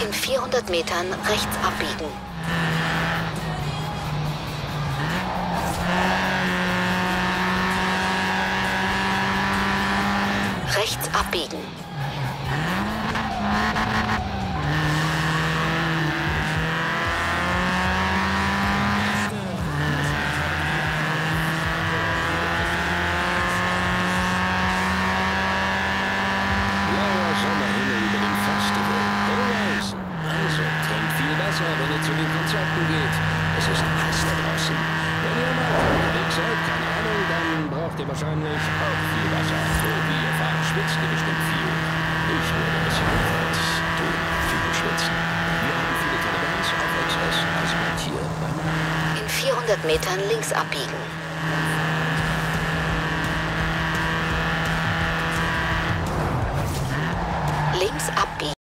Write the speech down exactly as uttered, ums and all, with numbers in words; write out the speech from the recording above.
In vierhundert Metern rechts abbiegen. Rechts abbiegen. Blauer Sommerhimmel über dem Festival. Horizon. Also, trinkt viel Wasser, wenn ihr zu den Konzerten geht. Es ist heiß da draußen. Wenn ihr mal unterwegs seid, keine Ahnung, dann braucht ihr wahrscheinlich auch viel Wasser. So wie ihr fahrt, schwitzt ihr bestimmt viel. Ich würde ein bisschen jedenfalls tun, viel schwitzen. Wir haben viele tolle Bands auf X S, also hier beim... In vierhundert Metern links abbiegen. Links abbiegen.